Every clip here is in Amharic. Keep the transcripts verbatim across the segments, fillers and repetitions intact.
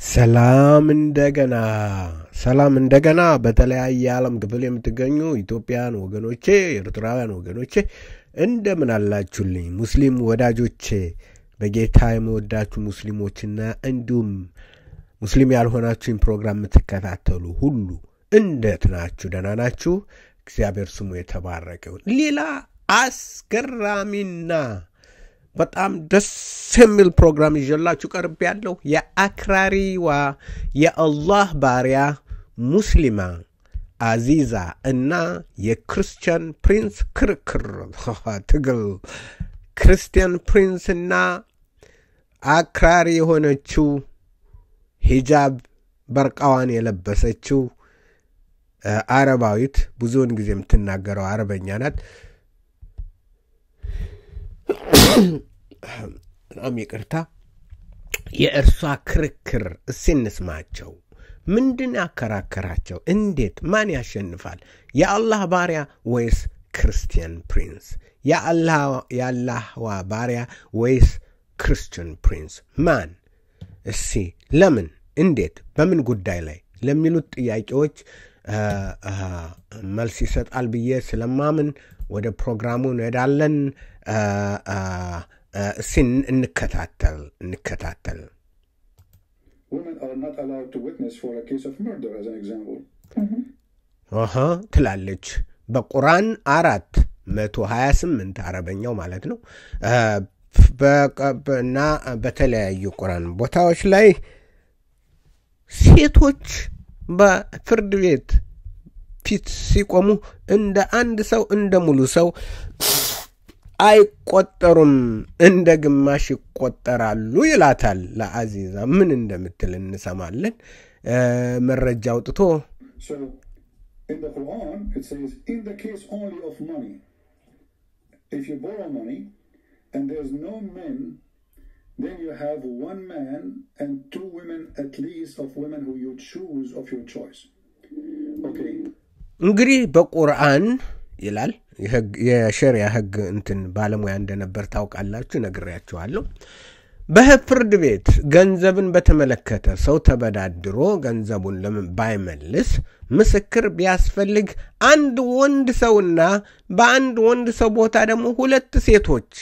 ሰላም እንደገና ሰላም እንደገና በተለያየ ዓለም ክፍል የምትገኙ ኢትዮጵያን ወገኖቼ ኤርትራውያን ወገኖቼ እንደምን አላችሁልኝ ሙስሊም ወዳጆቼ በጌታ የምወዳችሁ ሙስሊሞችና እንዲሁም ሙስሊም ያልሆናችሁን ፕሮግራም የምትከታተሉ ሁሉ እንዴት ናችሁ ደህና ናችሁ እግዚአብሔር ስሙ የተባረከ ይሁን ሌላ አስገራሚና በጣም ደስ የሚል ፕሮግራም ይዤላችሁ ቀርብ ያለው የአክራሪዋ የአላህ ባሪያ ሙስሊማ አዚዛ እና የክርስቲያን ፕሪንስ ክርክር ትግል ክርስቲያን ፕሪንስ እና አክራሪ የሆነችው ሂጃብ በርቃዋን የለበሰችው አረባዊት ብዙውን ጊዜ የምትናገረው አረበኛ ናት አም ይቅርታ የእርሷ ክርክር እስንስማቸው ምንድን ያከራከራቸው እንዴት ማን ያሸንፋል የአላህ ባሪያ ወይስ ክርስቲያን ፕሪንስ የአላህ የአላህዋ ባሪያ ወይስ ክርስቲያን ፕሪንስ ማን እሺ ለምን እንዴት በምን ጉዳይ ላይ ለሚሉት ጥያቄዎች መልስ ይሰጣል ብዬ ስለማምን ወደ ፕሮግራሙ እንሄዳለን ሲን እንከታተል እንከታተል Women are not allowed to witness for a case of murder as an example. አሃ ትላለች በቁርአን አራት መቶ ሃያ ስምንት አረበኛው ማለት ነው በቀበና በተለያዩ ቁርአን ቦታዎች ላይ ሴቶች በፍርድ ቤት ፊት ሲቆሙ እንደ አንድ ሰው እንደ ሙሉ ሰው አይቆጠሩም እንደ ግማሽ ይቆጠራሉ ይላታል ለአዚዛ ምን እንደምትል እንሰማለን መረጃ አውጥቶ So in the Quran it says in the case only of money if you borrow money and there's no men then you have one man and two women at least of women who you choose of your choice okay እንግዲህ በቁርአን ይላል የሸሪዓ ህግ እንትን ባለሙያ እንደነበር ታውቃላችሁ ነግሬያችኋለሁ በፍርድ ቤት ገንዘብን በተመለከተ ሰው ተበዳድሮ ገንዘቡን ለምን ባይመልስ ምስክር ቢያስፈልግ አንድ ወንድ ሰውና በአንድ ወንድ ሰው ቦታ ደግሞ ሁለት ሴቶች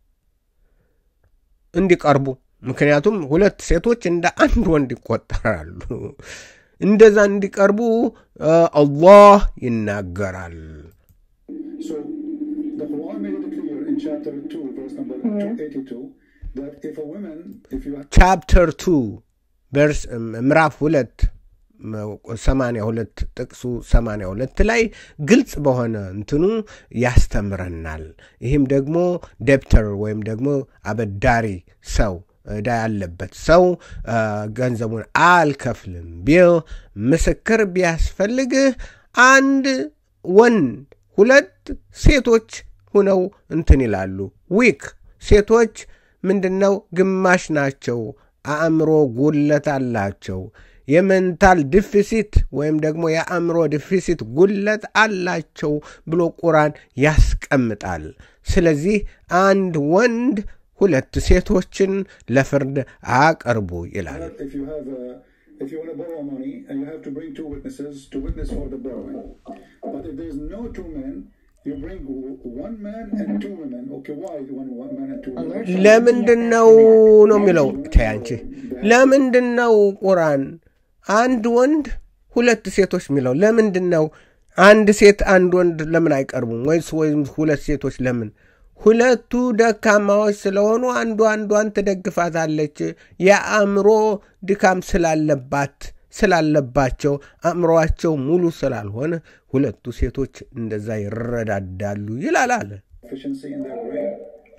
እንዲቀርቡ ምክንያቱም ሁለት ሴቶች እንደ አንድ ወንድ ይቆጠራሉ እንደዛ እንዲቀርቡ አላህ ይናገራል So the Quran made it clear in chapter two verse number two eighty-two that if a woman if you chapter two verse ምዕራፍ ሁለት ሰማንያ ሁለት ጥቅሱ ሰማንያ ሁለት ላይ ግልጽ በሆነ እንትኑ ያስተምረናል ይህም ደግሞ ደብተር ወይም ደግሞ አበዳሪ ሰው ዳ ያለበት ሰው ገንዘቡን አልከፍልም ቢል ምስክር ቢያስፈልግ አንድ ወንድ ሁለት ሴቶች ሆነው እንትን ይላሉ ዊክ ሴቶች ምንድነው ግማሽ ናቸው አእምሮ ጉለት አላቸው የሜንታል ዲፊሲት ወይም ደግሞ የአእምሮ ዲፊሲት ጉለት አላቸው ብሎ ቁርአን ያስቀምጣል ስለዚህ አንድ ወንድ ሁለት ሴቶችን ለፍርድ አቀርቡ ይላል if you have a if you want to borrow money and you have to bring two witnesses to witness for the borrowing but if there's no two men you bring one man and two women okay why one, one man and two women ለምንድነው ነው የሚለው ታያንቺ ለምንድነው ቁርአን አንድ ወንድ ሁለት ሴቶች የሚለው ለምንድነው አንድ ሴት አንድ ወንድ ለምን አይቀርቡም ወይስ ወይስ ሁለት ሴቶች ለምን ሁለቱ ደካማዎች ስለሆኑ አንዱ አንዷን ተደግፋታለች የአእምሮ ድካም ስላለባት ስላለባቸው አእምሮአቸው ሙሉ ስላልሆነ ሁለቱ ሴቶች እንደዛ ይረዳዳሉ ይላል አለ efficiency in their brain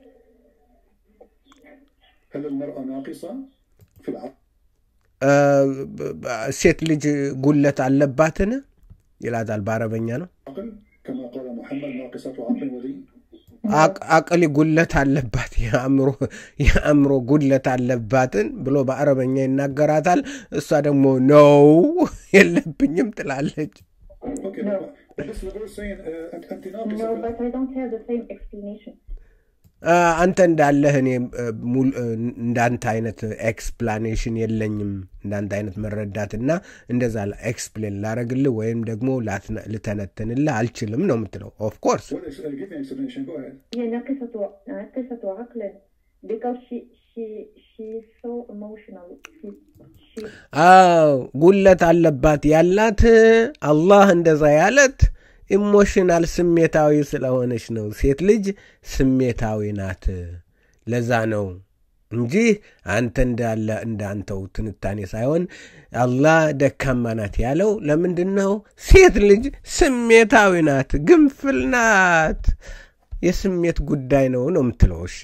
هل المرأة ناقصة في العقل ሴት ልጅ ጉለት አለባትን ይላል በአረበኛ ነው كما قال محمد ناقصة عقل ودين አቅሊ ጉለት አለባት ያምሮ ያምሮ ጉለት አለባትን ብሎ በአረበኛ ይናገራታል እሷ ደግሞ ነው የለብኝም ትላለች okay no. This is saying uh, anti-naqisa no but I don't have the same explanation አንተ እንዳለህ እኔ እንዳንተ አይነት ኤክስፕላኔሽን የለኝም እንዳንተ አይነት መረዳትና እንደዛ ኤክስፕሌን ላረግልህ ወይም ደግሞ ልተነተንልህ አልችልም ነው የምትለው ኦፍ ኮርስ هي ناقصة ناقصة عقل because she she she is so emotional she she አዎ ጉለት አለባት ያላት አላህ እንደዛ ያለት ኢሞሽናል ስሜታዊ ስለሆነች ነው ሴት ልጅ ስሜታዊ ናት ለዛ ነው እንጂ አንተ እንዳለ እንዳንተው ትንታኔ ሳይሆን አላህ ደካማ ናት ያለው ለምንድነው ሴት ልጅ ስሜታዊ ናት ግንፍል ናት የስሜት ጉዳይ ነው ነው የምትለው እሺ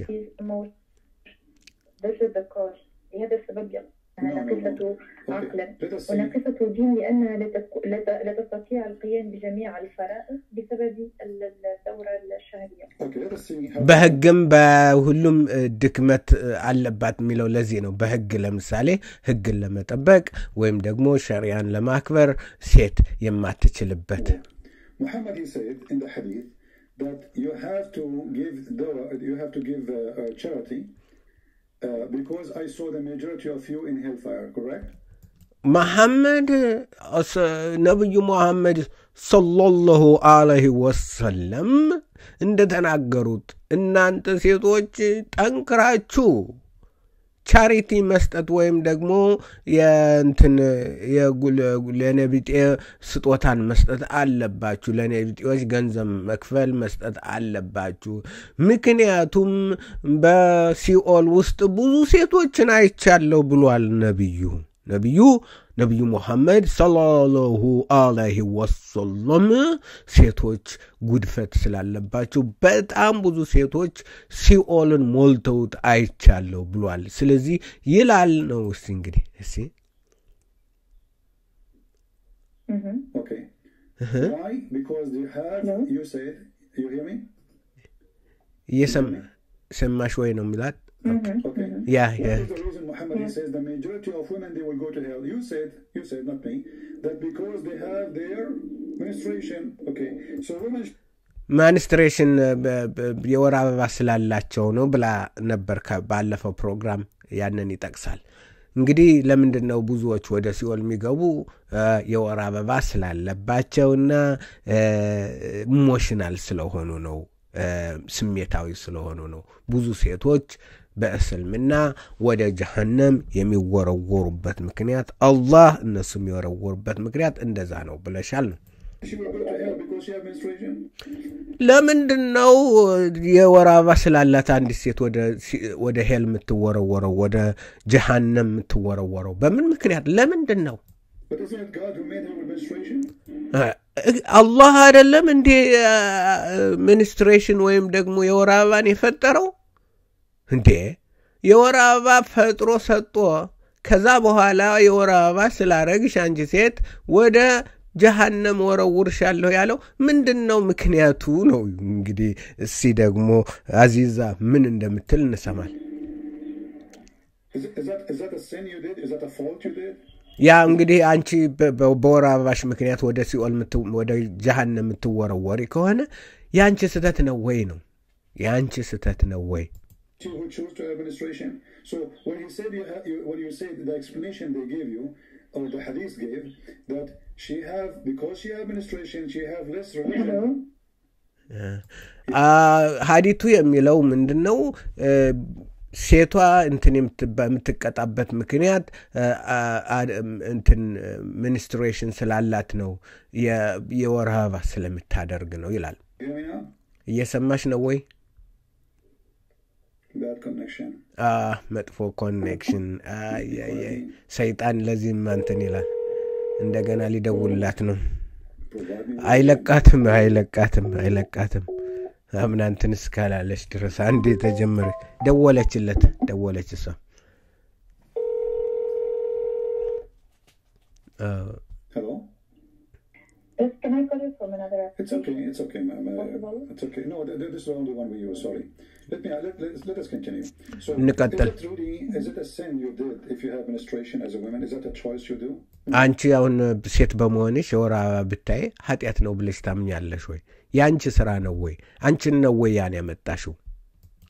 this is the cause هذا السبب ناقصة عقلا وناقصة دين لأنها لا تستطيع القيام بجميع الفرائض بسبب الدورة الشهرية. بهجم بهلم دكمت علبات ميلو لزينو بهج لمثالي هج لما تبك ويم دقمو شريان لما أكبر سيت يما تشلبت. Muhammad he said in the hadith that you have to give dawah, you have to give uh, uh, charity. Uh, because I saw the majority of you in hellfire, correct? Muhammad, Nabi Muhammad sallallahu alayhi wa sallam, inda tanaggarut, innanta setoch tankrachu, charity መስጠት ወይም ደግሞ የእንትን ለነቢጤ ስጦታን መስጠት አለባችሁ ለነቢጤዎች ገንዘብ መክፈል መስጠት አለባችሁ ምክንያቱም በሲኦል ውስጥ ብዙ ሴቶችን አይቻለው ብሏል ነብዩ ነብዩ ነብዩ መሐመድ ሰለላሁ ዐለይሂ ወሰለም ሴቶች ጉድፈት ስላለባቸው በጣም ብዙ ሴቶች ሲኦልን ሞልተውት አይቻለው ብሏል ስለዚህ ይላል ነው እሺ እንግዲህ እሺ mhm okay why because you have no? you said you hear me የሰም ሰማሽ ወይ ነው የሚላት Okay. Okay. Yeah, what yeah. is the reason Muhammad yeah. says the majority of women they will go to hell? You said, you said not me, that because they have their menstruation. Okay. So women menstruation የወር አበባ ስላላቸው ነው ብላ ነበር ባለፈው ፕሮግራም ያንን ይጠቅሳል እንግዲህ ለምንድነው ብዙዎች ወደ ሲኦል የሚገቡ የወር አበባ ስላለባቸውና ኢሞሽናል ስለሆኑ ነው ስሜታዊ ስለሆኑ ነው ብዙ ሴቶች በእስልምና ወደ ጀሃነም የሚወረወሩበት ምክንያት አላህ እነሱ የሚወረወሩበት ምክንያት እንደዛ ነው ብለሻል ለምንድነው የወር አበባ ስላላት አንድ ሴት ወደ ወደ ሄል የምትወረወረው ወደ ጀሃነም የምትወረወረው በምን ምክንያት ለምንድነው But isn't it God who made her with menstruation? Allah አይደለም እንዴ menstruation ወይም ደግሞ የወር አበባን የፈጠረው እንዴ የወር አበባ ፈጥሮ ሰጥቶ ከዛ በኋላ የወር አበባ ስላረግሽ አንቺ ሴት ወደ ጀሃነም ወረውርሻለሁ ያለው ምንድነው ምክንያቱ ነው እንግዲህ እሲ ደግሞ አዚዛ ምን እንደምትል እንሰማል Is that is that a sin you did? Is that a fault you did? ያ እንግዲህ አንቺ በወር አበባሽ ምክንያት ወደ ሲኦል ወደ ጀሃነም የምትወረወሪ ከሆነ ያንቺ ስተት ነው ወይ ነው ያንቺ ስተት ነው ወይ who chose to have menstruation so when you said you, have, you when you said the explanation they gave you or the hadith gave that she have because she have menstruation she have less religion ah ሐዲቱ የሚለው ምንድነው ሴቷ እንትን የምትቀጣበት ምክንያት እንትን menstruation ስላላት ነው የወር አበባ ስለምታደርግ ነው ይላል እየሰማሽ ነው ወይ that connection ah መጥፎ ኮኔክሽን አይ አይ ሰይጣን ለዚህ ማንተን ይላል እንደገና ሊደውልላት ነው አይለቃትም አይለቃትም አይለቃትም አምናንተን ስካላለሽ ድረስ አንዴ ተጀመረ ደወለችለት ደወለች እሷ hello Yes, can I call you from another app? It's okay, it's okay, ma'am. Uh, it's okay. No, th- th- this is the only one we use, sorry. Let me, uh, let, let, let us continue. So, is it truly, is it a sin you did if you have menstruation as a woman? Is that a choice you do? አንቺ አሁን ሴት በመሆንሽ የወር አበባ ብታይ ኃጢያት ነው ብለሽ ታምኛለሽ ወይ ያንቺ ስራ ነው ወይ አንቺን ነው ወይ ያን ያመጣሽው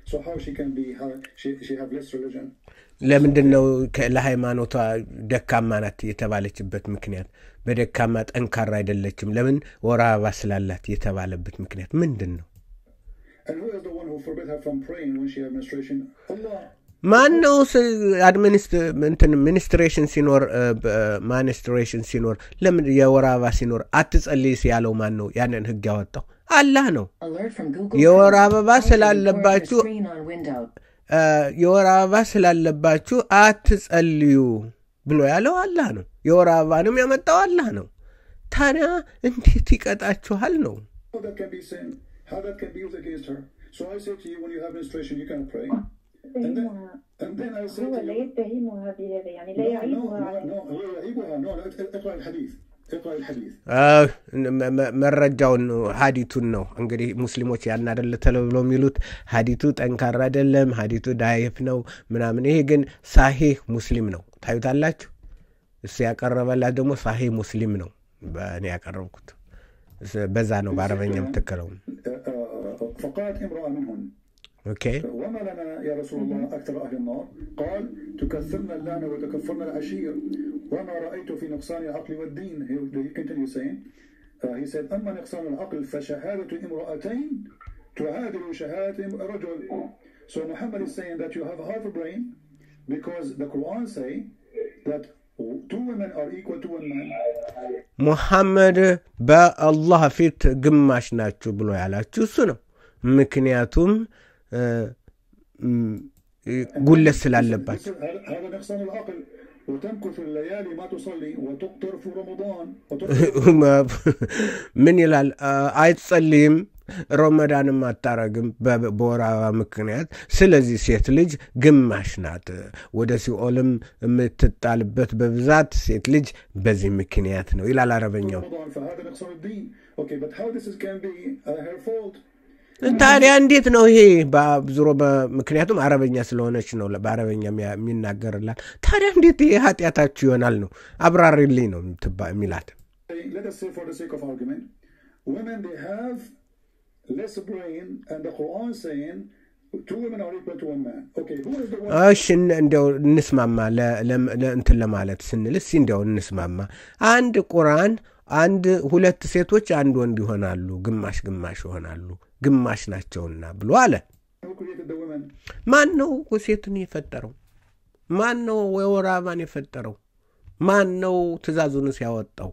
So how she can be, how she, she have less religion? ለምንድነው ለሃይማኖቷ ደካማ ናት የተባለችበት ምክንያት? በደካማ ጠንካራ አይደለችም ለምን ወር አበባ ስላላት የተባለበት ምክንያት ምንድነው? And who is the one who forbid her from praying when she had menstruation? Allah. ማን ነው አድሚኒስትር እንትን ሚኒስትሬሽን ሲኖር ማኒስትሬሽን ሲኖር ለምን የወር አበባ ሲኖር አትጸልይስ ያለው ማን ነው? ያንን ህግ ያወጣው አላህ ነው። የወር አበባ ስላለባችሁ የወር አበባ ስላለባችሁ አትጸልዩ ብሎ ያለው አላህ ነው። የወር አበባንም ያመጣው አላህ ነው። ታዲያ እንዴት ይቀጣችኋል ነው? How that can be sin? How that can be used against her? So I say to you, when you have menstruation, you can pray. And then, and then I say to you, لا يتهمها بهذا يعني لا يعيبها على no, no, هو يعيبها. No, اقرأ الحديث. اقرأ الحديث. آه መረጃውን ሐዲቱን ነው እንግዲህ ሙስሊሞች ያን አይደለ ተብለው የሚሉት ሐዲቱ ጠንካራ አይደለም ሐዲቱ ዳይፍ ነው ምናምን ይሄ ግን ሳሂህ ሙስሊም ነው ታዩታላችሁ እሱ ያቀረበላት ደግሞ ሳሂህ ሙስሊም ነው በእኔ ያቀረብኩት በዛ ነው በአረበኛም ተከረው فقالت امرأة منهم اوكي وما لنا يا رسول الله أكثر أهل النار قال تكثرنا اللعنة وتكفرنا العشير وما رأيت في نقصان العقل والدين. He continued saying uh, he said أما نقصان العقل فشهادة امرأتين تعادل شهادة رجل. So Muhammad is saying that you have half a brain because the Quran say that two women are equal to one man. ሙሐመድ በአላህ ፊት ግማሽ ናችሁ ብሎ ያላችሁ እሱ ነው ምክንያቱም ጉለት ስላለባችሁ هذا نقصان العقل وتمكث الليالي ما تصلي وتقطر في رمضان ምን ይላል አይጸልይም ረመዳንም አታረግም በወራዋ ምክንያት ስለዚህ ሴት ልጅ ግማሽ ናት ወደ ሲኦልም የምትጣልበት በብዛት ሴት ልጅ በዚህ ምክንያት ነው ይላል አረበኛው فهذا نقصان الدين. Okay, but how this is can be uh, her fault? ታዲያ እንዴት ነው ይሄ በዙሮ በምክንያቱም አረበኛ ስለሆነች ነው በአረበኛ የሚናገርላት ታዲያ እንዴት ይሄ ኃጢያታችሁ ይሆናል ነው አብራሪልኝ ነው የሚላት Let us say for the sake of argument women they have less brain and the Quran saying two women are equal to one man. Okay, who is the one? እሺ እንደው እንስማማ ለእንትን ለማለት ስንልስ እንደው እንስማማ አንድ ቁርአን አንድ ሁለት ሴቶች አንድ ወንድ ይሆናሉ ግማሽ ግማሽ ይሆናሉ ግማሽ ናቸውና ብሎ አለ ማን ነው ሴትን የፈጠረው ማን ነው ወር አበባን የፈጠረው ማን ነው ትእዛዙንስ ያወጣው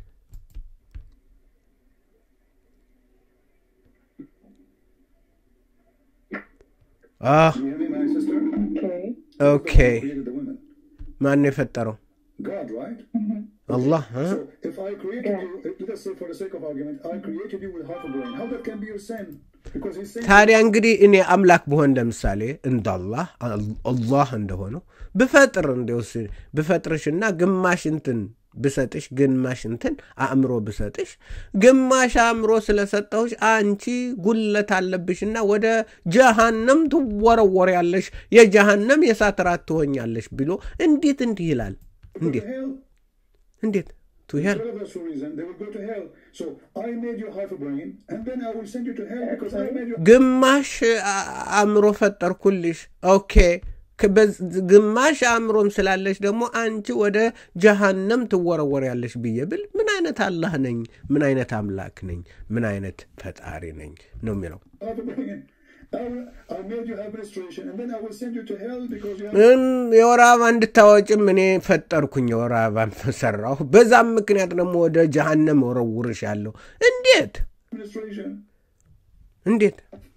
Ah. Okay. Okay. ማን ነው የፈጠረው God, right? Allah, huh? So if I created you, let us say for the sake of argument, I created you with half a brain. How that can be your sin? Because he's saying ታዲያ እንግዲህ እኔ አምላክ በሆን ለምሳሌ እንደ አላህ አላህ እንደሆነው በፈጥር እንደውስ በፈጥርሽና ግማሽ እንትን በሰጥሽ ግማሽ እንትን አእምሮ በሰጥሽ ግማሽ አእምሮ ስለሰጠውሽ አንቺ ጉለት አለብሽና ወደ ጀሃነም ትወረወሪያለሽ የጀሃነም የሳትራት ትሆኛለሽ ብሎ እንዴት እንዲህ ይላል እንዴት እንዴት to hell for reason they will go to hell. So I made you half a brain and then I will send you to hell because I made you ግማሽ አእምሮ ፈጠርኩልሽ ኦኬ ግማሽ አእምሮም ስላለሽ ደግሞ አንቺ ወደ ጀሃነም ትወረወሪያለሽ ብዬብል ምን አይነት አላህ ነኝ ምን አይነት አምላክ ነኝ ምን አይነት ፈጣሪ ነኝ ነው የሚለው I made you have menstruation and then I will send you to hell because you ምን የወራባ እንድታወጭም እኔ ፈጠርኩኝ የወራባን ፈሰራው በዛም ምክንያት ደግሞ ወደ ጀሃነም ወረውርሻለሁ እንዴት menstruation እንዴት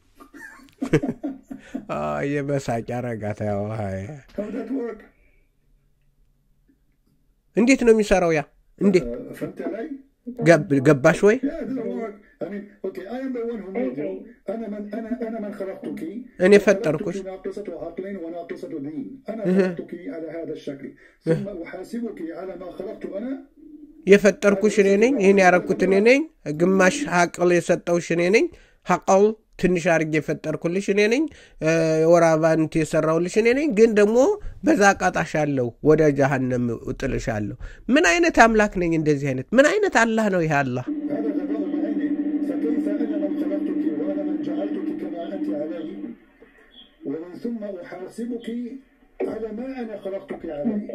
አይ የበሳጭ አረጋታ ያው ሃይ how that work እንዴት ነው የሚሰራው ያ እንዴት ፈንተላይ ገባሽ ወይ I mean, okay, I am the one who made you. أنا من أنا أنا من خلقتك. أنا فتركش. ناقصة عقلين وناقصة دين. أنا خلقتك على هذا الشكل. ثم أحاسبك على ما خلقت أنا. يفتركش نينين هنا يركض نينين جماش عقل يستوش نينين عقل ትንሽ አርጌ ፈጠርኩልሽ እኔ ነኝ ወራባን ተሰራውልሽ እኔ ነኝ ግን ደግሞ በዛቃጣሻለሁ ወደ ጀሃነም እጥልሻለሁ ምን አይነት አምላክ ነኝ እንደዚህ አይነት ምን አይነት አላህ ነው ይሄ አላህ ومن ثم أحاسبك على ما أنا خلقتك عليه.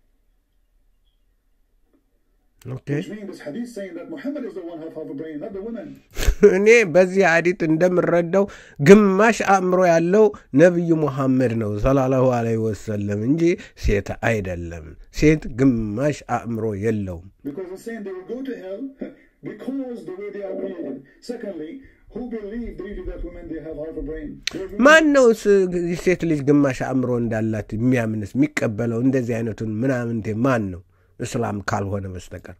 Okay. Which means this hadith saying that Muhammad is the one who has half a brain, not the women. እኔ በዚህ ሐዲት እንደምረዳው ግማሽ አእምሮ ያለው ነብዩ መሐመድ ነው ሰለላሁ ዐለይሂ ወሰለም እንጂ ሴት አይደለም። ሴት ግማሽ አእምሮ የለውም። Because it's saying they will go to hell because the way they are created. Secondly, who believed really that women they have half a brain? ማን ነው ሴት ልጅ ግማሽ አእምሮ እንዳላት የሚያምንስ የሚቀበለው? እንደዚህ አይነቱን ምናምን ማን ነው? እስላም ካልሆነ በስተቀር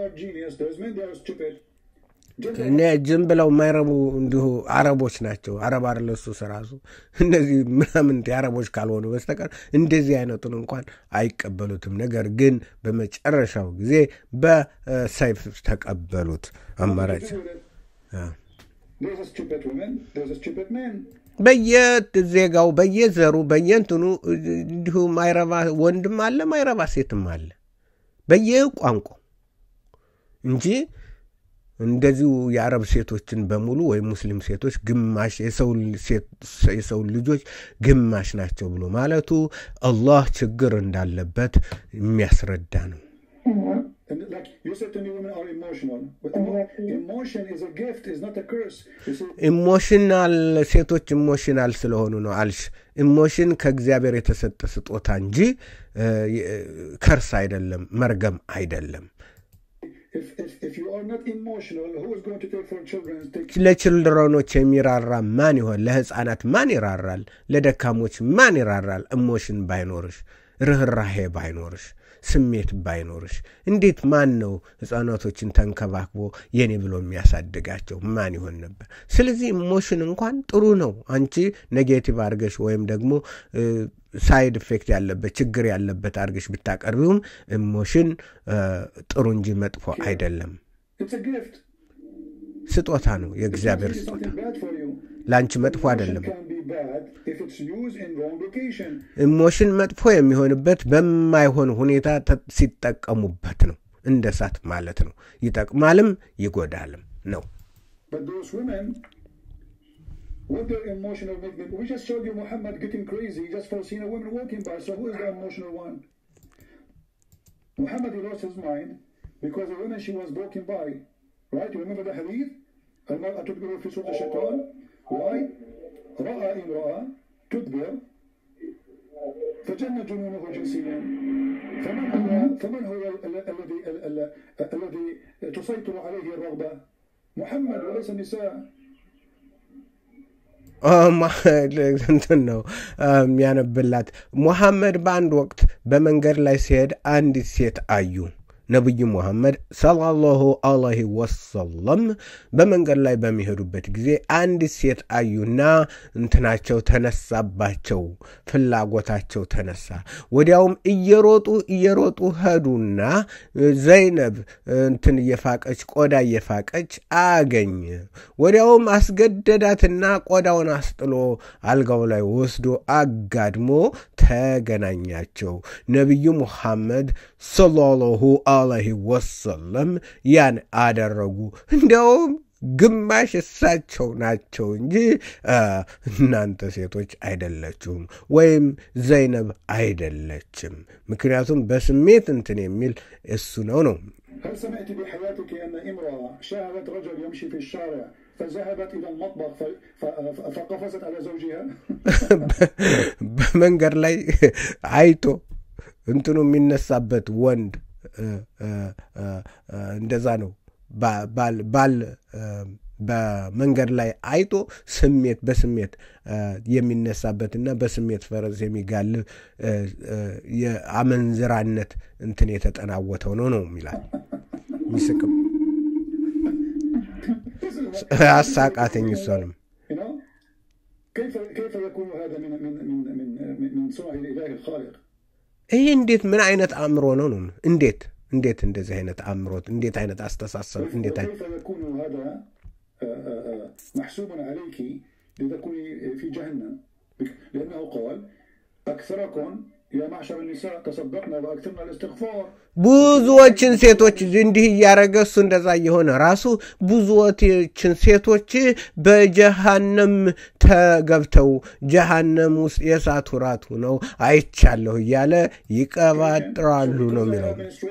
እኔ ጅም ብለው የማይረቡ እንዲሁ አረቦች ናቸው። አረብ አይደለሱ ራሱ እነዚህ ምናምን አረቦች ካልሆኑ በስተቀር እንደዚህ አይነቱን እንኳን አይቀበሉትም። ነገር ግን በመጨረሻው ጊዜ በሰይፍ ተቀበሉት። አማራጭ በየዜጋው በየዘሩ በየንትኑ እንዲሁ ማይረባ ወንድም አለ ማይረባ ሴትም አለ በየቋንቋ እንጂ እንደዚሁ የአረብ ሴቶችን በሙሉ ወይ ሙስሊም ሴቶች ግማሽ የሰው የሰው ልጆች ግማሽ ናቸው ብሎ ማለቱ አላህ ችግር እንዳለበት የሚያስረዳ ነው። Like you said to me, women are emotional. But emotion is a gift, is not a curse. Emotional ሴቶች ኢሞሽናል ስለሆኑ ነው አልሽ። ኢሞሽን ከእግዚአብሔር የተሰጠ ስጦታ እንጂ ከርስ አይደለም፣ መርገም አይደለም። If, if, if you are not emotional, who is going to take for children? Take... ለችልድረኖች የሚራራ ማን ይሆን? ለህፃናት ማን ይራራል? ለደካሞች ማን ይራራል? ኢሞሽን ባይኖርሽ፣ ርህራሄ ባይኖርሽ፣ ስሜት ባይኖርሽ እንዴት ማን ነው ህፃናቶችን ተንከባክቦ የኔ ብሎ የሚያሳድጋቸው? ማን ይሆን ነበር? ስለዚህ ኢሞሽን እንኳን ጥሩ ነው። አንቺ ኔጌቲቭ አርገሽ ወይም ደግሞ ሳይድ ኢፌክት ያለበት ችግር ያለበት አርገሽ ብታቀርቢውም ኢሞሽን ጥሩ እንጂ መጥፎ አይደለም። ስጦታ ነው፣ የእግዚአብሔር ስጦታ። ላንቺ መጥፎ አይደለም። ኢሞሽን መጥፎ የሚሆንበት በማይሆን ሁኔታ ሲጠቀሙበት ነው። እንደ ሳት ማለት ነው። ይጠቅማልም ይጎዳልም ነው። What their emotional movement? We just showed you Muhammad getting crazy just for seeing a woman walking by. So who is the emotional one? Muhammad, he lost his mind because the woman she was walking by. Right? You remember the hadith? المرأة تدبر في صوت الشيطان. Why? رأى امرأة تدبر فجن جنونه جنسيا. فمن هو فمن هو الذي الذي تسيطر عليه الرغبة؟ محمد وليس النساء. እንትን ነው የሚያነብላት። ሙሐመድ በአንድ ወቅት በመንገድ ላይ ሲሄድ አንዲት ሴት አዩ። ነብዩ ሙሐመድ ሰለላሁ ዐለይሂ ወሰለም በመንገድ ላይ በሚሄዱበት ጊዜ አንዲት ሴት አዩና እንትናቸው ተነሳባቸው፣ ፍላጎታቸው ተነሳ። ወዲያውም እየሮጡ እየሮጡ ሄዱና ዘይነብ እንትን የፋቀች ቆዳ የፋቀች አገኘ። ወዲያውም አስገደዳትና ቆዳውን አስጥሎ አልጋው ላይ ወስዶ አጋድሞ ተገናኛቸው። ነብዩ ሙሐመድ ሰለላሁ ዐለይሂ ወሰለም ያን አደረጉ። እንደውም ግማሽ እሳቸው ናቸው እንጂ እናንተ ሴቶች አይደላችሁም ወይም ዘይነብ አይደለችም። ምክንያቱም በስሜት እንትን የሚል እሱ ነው ነው። هل سمعت بحياتك أن امرأة شاهدت رجل يمشي في الشارع فذهبت إلى المطبخ فقفزت على زوجها؟ በመንገድ ላይ አይቶ እንትኑ የሚነሳበት ወንድ እንደዛ ነው። ባል ባል በመንገድ ላይ አይቶ ስሜት በስሜት የሚነሳበትና በስሜት ፈረስ የሚጋልብ የአመንዝራነት እንትን የተጠናወተው ነው ነው ይላል። ሚስቅም አሳቃተኝ እሷንም كيف كيف يكون هذا من من من من من صنع الإله الخالق؟ ይሄ እንዴት ምን አይነት አእምሮ ነው ነው? እንዴት እንዴት እንደዚህ አይነት አእምሮት እንዴት አይነት አስተሳሰብ እንዴት كيف يكون هذا محسوبا عليك لتكوني في جهنم؟ لأنه قال أكثركم يا معشر النساء تصدقنا وأكثرنا الاستغفار. ብዙዎችን ሴቶች እንዲህ ያረገሱ እንደዛ የሆነ ራሱ ብዙዎችን ሴቶች በጀሃነም ተገብተው ጀሃነም ውስጥ የሳቱ ራት ሆነው አይቻለሁ እያለ ይቀባጥራሉ ነው የሚለው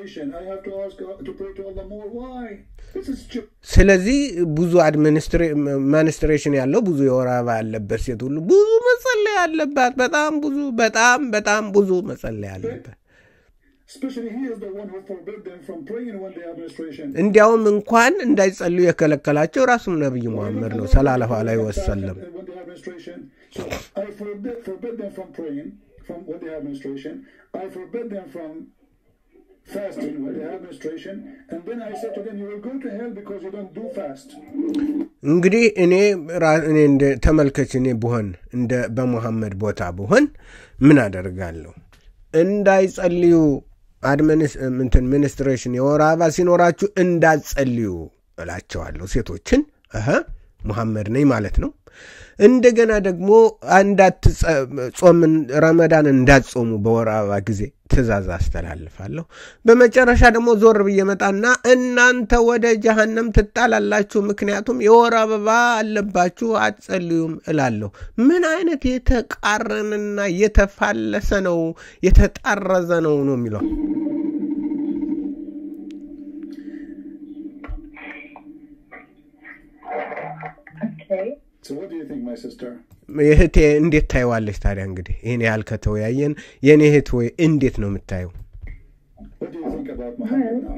ስለዚህ ብዙ አድሚኒስትሬሽን ያለው ብዙ የወራባ ያለበት ሴት ሁሉ ብዙ መጸለይ ያለባት በጣም ብዙ በጣም በጣም ብዙ መጸለይ ያለበት especially he is the one who forbid them from praying when they have menstruation እንዲያውም እንኳን እንዳይጸልዩ የከለከላቸው ራሱ ነብዩ መሐመድ ነው ሰለላሁ ዐለይሂ ወሰለም so I forbid, forbid them from praying from when they have menstruation I forbid them from fasting when they have menstruation and then I said to them you will go to hell because you don't do fast እንግዲህ እኔ እኔ እንደ ተመልከች እኔ ብሆን እንደ በመሐመድ ቦታ ብሆን ምን አደርጋለሁ እንዳይጸልዩ አድሚኒስ እንትን ሚኒስትሬሽን የወራባ ሲኖራችሁ እንዳትጸልዩ እላቸዋለሁ ሴቶችን አሃ መሐመድ ነኝ ማለት ነው እንደገና ደግሞ እንዳትጾም ረመዳን እንዳትጾሙ በወራባ ጊዜ ትእዛዝ አስተላልፋለሁ በመጨረሻ ደግሞ ዞር በየመጣና እናንተ ወደ ጀሃነም ትጣላላችሁ ምክንያቱም የወራባ አለባችሁ አትጸልዩም እላለሁ ምን አይነት የተቃረነና የተፋለሰ ነው የተጣረዘ ነው ነው የሚለው okay so what do you think my sister እህቴ እንዴት ታይዋለሽ ታዲያ እንግዲህ እኔ ያልከተው ያየን የኔ እህት ወይ እንዴት ነው የምታየው what do you think about Muhammad now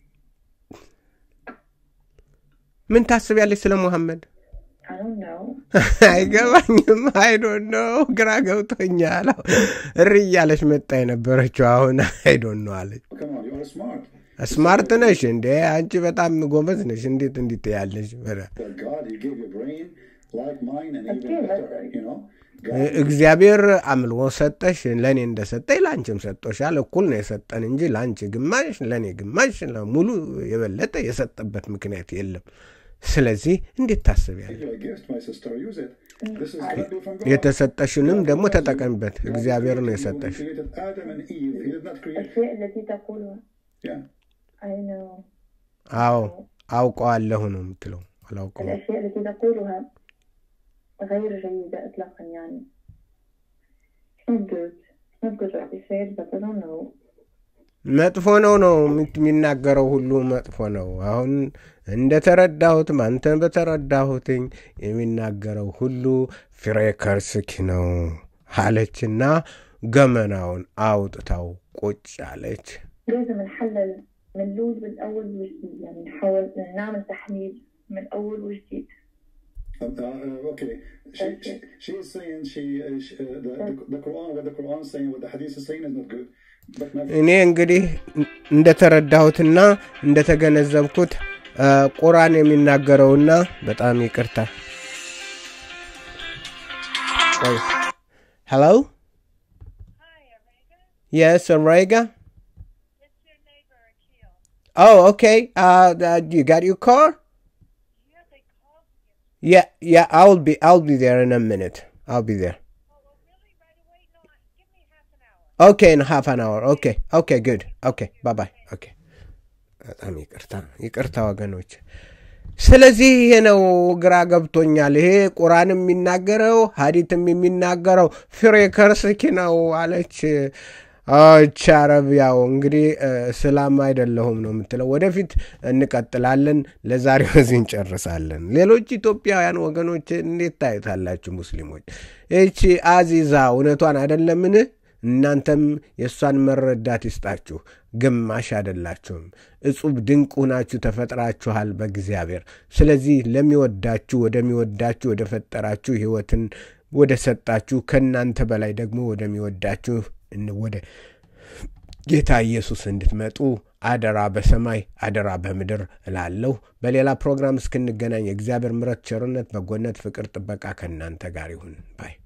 ምን ታስቢያለሽ ስለ መሐመድ I don't know አይገባኝም I don't know ግራ ገብቶኛል እርያለሽ መጣ የነበረችው አሁን I don't know አለች come on you are smart ስማርት ነሽ እንዴ አንቺ በጣም ጎበዝ ነሽ እንዴት እንዴት ያለሽ God he gave you brain like mine and even better you know እግዚአብሔር አምልኮ ሰጠሽ ለኔ እንደሰጠኝ ላንቺም ሰጥቶሻል እኩል ነው የሰጠን እንጂ ላንቺ ግማሽ ለኔ ግማሽ ሙሉ የበለጠ የሰጠበት ምክንያት የለም ስለዚህ እንዴት ታስቢያለሽ የተሰጠሽንም ደግሞ ተጠቀምበት እግዚአብሔር ነው የሰጠሽ I know አዎ አውቀዋለሁ ነው የምትለው አላውቀው الأشياء التي تقولها غير جيدة إطلاقا يعني not good not good what you said but I don't know መጥፎ ነው ነው የሚናገረው ሁሉ መጥፎ ነው አሁን እንደተረዳሁት ማንተን በተረዳሁትኝ የሚናገረው ሁሉ ፍሬከርስኪ ነው አለችና ገመናውን አውጥታው ቁጭ አለች لازم نحلل من لود بالأول وجديد يعني نحاول نعمل تحليل من أول وجديد Uh, uh, okay, she, she, she is saying she, uh, she uh, the, the, the Quran, what the Quran is saying, what the Hadith is saying is not good. እኔ እንግዲህ እንደተረዳሁትና እንደተገነዘብኩት ቁርአን የሚናገረውና በጣም ይቅርታ Hello? Hi, Arega. Yes, Arega. It's your neighbor, Akil. Oh, okay. Uh, uh you got your car? Yeah, they called me. Yeah, yeah, I'll be I'll be there in a minute. I'll be there. Oh, well, really? Right away? No, give me half an hour. Okay, in half an hour. Okay. Okay, good. Okay, bye-bye. Okay. በጣም ይቅርታ ይቅርታ ወገኖች ስለዚህ ይሄ ነው ግራ ገብቶኛል ይሄ ቁርአንም የሚናገረው ሐዲስም የሚናገረው ፍሬከርስኪ ነው አለች አቻ አረቢያው እንግዲህ ሰላም አይደለሁም ነው የምትለው ወደፊት እንቀጥላለን ለዛሬው እዚህ እንጨርሳለን ሌሎች ኢትዮጵያውያን ወገኖች እንዴት ታይታላችሁ ሙስሊሞች እቺ አዚዛ እውነቷን አይደለምን እናንተም የሷን መረዳት ይስጣችሁ ግማሽ አይደላችሁም እጹብ ድንቅ ሆናችሁ ተፈጥራችኋል በእግዚአብሔር ስለዚህ ለሚወዳችሁ ወደሚወዳችሁ ወደ ፈጠራችሁ ህይወትን ወደ ሰጣችሁ ከናንተ በላይ ደግሞ ወደሚወዳችሁ ወደ ጌታ ኢየሱስ እንድትመጡ አደራ በሰማይ አደራ በምድር እላለሁ በሌላ ፕሮግራም እስክንገናኝ እግዚአብሔር ምሕረት ቸርነት በጎነት ፍቅር ጥበቃ ከናንተ ጋር ይሁን ባይ